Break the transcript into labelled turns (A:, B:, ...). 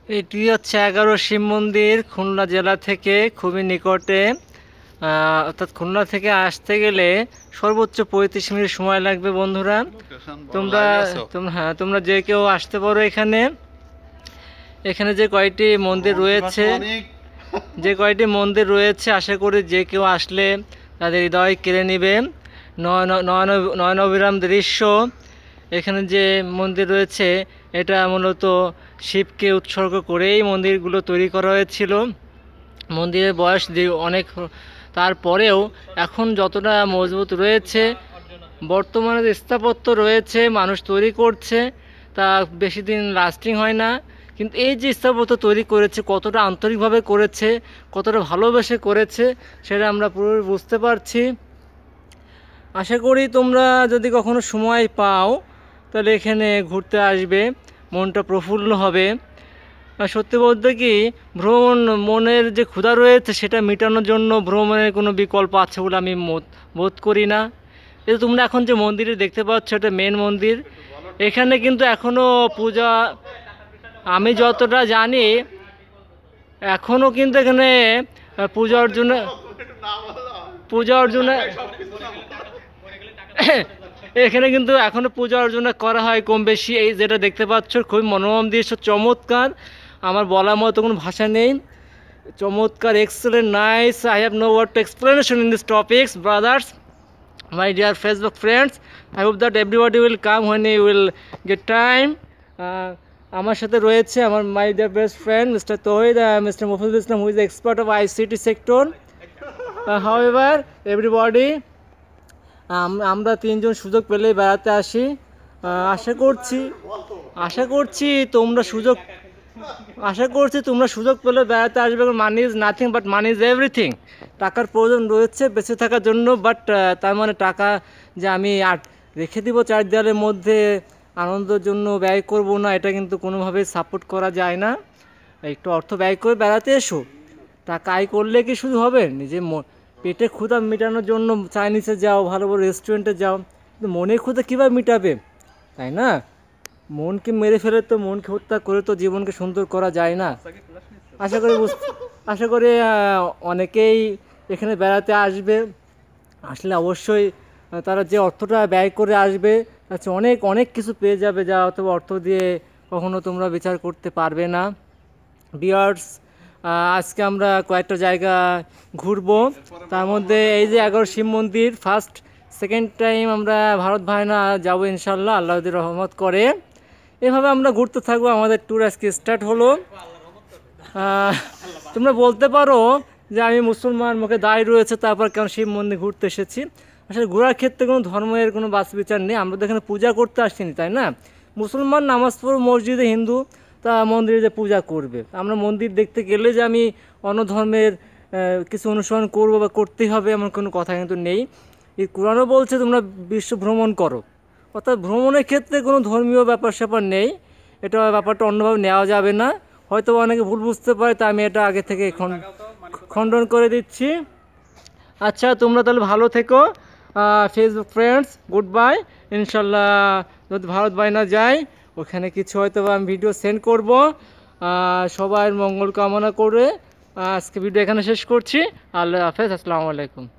A: এটি হচ্ছে 11 শিব মন্দির, খুলনা জেলা থেকে খুবই নিকটে। অর্থাৎ খুলনা থেকে আসতে গেলে সর্বোচ্চ 35 মিনিট সময় লাগবে বন্ধুরা। তোমরা হ্যাঁ, তোমরা যে কেউ আসতে পারো এখানে। এখানে যে কয়টি মন্দির রয়েছে আশা করি যে কেউ আসলে তাদের হৃদয় কেড়ে নেবে। নয়ন অবিরাম দৃশ্য। এখানে যে মন্দির রয়েছে এটা মূলত শিবকে উৎসর্গ করেই মন্দিরগুলো তৈরি করা হয়েছিল। মন্দিরের বয়স অনেক, তারপরেও এখন যতটা মজবুত রয়েছে, বর্তমানে যে স্থাপত্য রয়েছে মানুষ তৈরি করছে তা বেশি দিন লাস্টিং হয় না। কিন্তু এই যে স্থাপত্য তৈরি করেছে, কতটা আন্তরিকভাবে করেছে, কতটা ভালোবেসে করেছে সেটা আমরা পুরো বুঝতে পারছি। আশা করি তোমরা যদি কখনো সময় পাও তাহলে এখানে ঘুরতে আসবে, মনটা প্রফুল্ল হবে। আর সত্যি বলতে কি, ভ্রমণ মনের যে ক্ষুধা রয়েছে সেটা মেটানোর জন্য ভ্রমণের কোনো বিকল্প আছে বলে আমি বোধ করি না। এই তোমরা এখন যে মন্দিরে দেখতে পাচ্ছ এটা মেন মন্দির। এখানে কিন্তু এখনও পূজা, আমি যতটা জানি এখনও কিন্তু এখানে পূজা অর্জুনে এখানে কিন্তু এখনো পূজা অর্চনা করা হয় কম বেশি। এই যেটা দেখতে পাচ্ছ খুবই মনোরম দৃশ্য, চমৎকার, আমার বলার মতো কোনো ভাষা নেই। চমৎকার, excellent, nice. I have no word to explanation in this topics brothers, my dear Facebook friends. I hope that everybody will come when you will get time. আমার সাথে রয়েছে আমার my dear best friend mister Touhid, mister Mofizul Islam, who is the expert of ICT sector. However everybody, আমরা তিনজন সুযোগ পেলেই বেড়াতে আসি। আশা করছি তোমরা সুযোগ পেলে বেড়াতে আসবে। Money is nothing but money is everything. টাকার প্রয়োজন রয়েছে বেঁচে থাকার জন্য, বাট তার মানে টাকা যে আমি রেখে দিব চার দেওয়ালের মধ্যে আনন্দের জন্য ব্যয় করব না, এটা কিন্তু কোনোভাবেই সাপোর্ট করা যায় না। একটু অর্থ ব্যয় করে বেড়াতে এসো। টাকা আয় করলে কি শুধু হবে? নিজে পেটে ক্ষুধা মেটানোর জন্য চাইনিজে যাও, ভালো ভালো রেস্টুরেন্টে যাও, কিন্তু মনের ক্ষুধা কীভাবে মেটাবে, তাই না? মনকে মেরে ফেলে তো, মনকে হত্যা করে তো জীবনকে সুন্দর করা যায় না। আশা করি অনেকেই এখানে বেড়াতে আসবে। আসলে অবশ্যই তারা যে অর্থটা ব্যয় করে আসবে তার চেয়ে অনেক অনেক কিছু পেয়ে যাবে, যা অথবা অর্থ দিয়ে কখনো তোমরা বিচার করতে পারবে না। ভিউয়ার্স, আজকে আমরা কয়েকটা জায়গা ঘুরবো, তার মধ্যে এই যে 11 শিব মন্দির সেকেন্ড টাইম আমরা ভারত ভায়না যাবো ইনশাল্লাহ, আল্লাহ যদি রহমত করে। এভাবে আমরা ঘুরতে থাকবো। আমাদের ট্যুর আজকে স্টার্ট হলো। তোমরা বলতে পারো যে আমি মুসলমান, মুখে দায় রয়েছে, তারপর কেন শিব মন্দির ঘুরতে এসেছি। আসলে ঘোরার ক্ষেত্রে কোনো ধর্মের কোনো বাছ বিচার নেই। আমরা তো এখানে পূজা করতে আসিনি, তাই না? মুসলমান নামাজ পড়ো মসজিদে, হিন্দু তা মন্দিরে যে পূজা করবে। আমরা মন্দির দেখতে গেলে যে আমি অন্য ধর্মের কিছু অনুসরণ করবো বা করতেই হবে এমন কোনো কথা কিন্তু নেই। এই কোরআনও বলছে তোমরা বিশ্ব ভ্রমণ করো, অর্থাৎ ভ্রমণের ক্ষেত্রে কোনো ধর্মীয় ব্যাপার স্যাপার নেই। এটা ব্যাপারটা অন্যভাবে নেওয়া যাবে না। হয়তো অনেকে ভুল বুঝতে পারে, তা আমি এটা আগে থেকে খণ্ডন করে দিচ্ছি। আচ্ছা, তোমরা তাহলে ভালো থেকো ফেসবুক ফ্রেন্ডস, গুড বাই। ইনশাল্লাহ যদি ভারত বাইনা যায় ওখানে কিছু হয়তো আমি ভিডিও সেন্ড করব। সবার মঙ্গল কামনা করে আজকে ভিডিও এখানে শেষ করছি। আল্লাহ হাফেজ, আসসালামু আলাইকুম।